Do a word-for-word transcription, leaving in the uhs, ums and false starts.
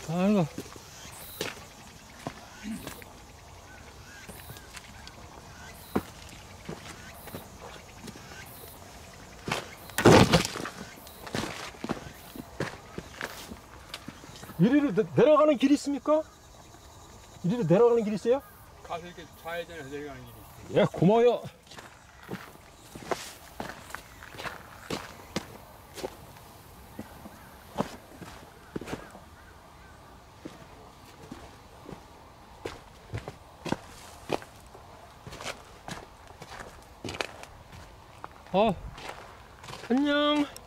아이고. 이리로 내, 내려가는 길이 있습니까? 이리로 내려가는 길이 있어요? 가서 이렇게 좌회전해서 내려가는 길이 있어요. 예, 고마워요. 어, 안녕.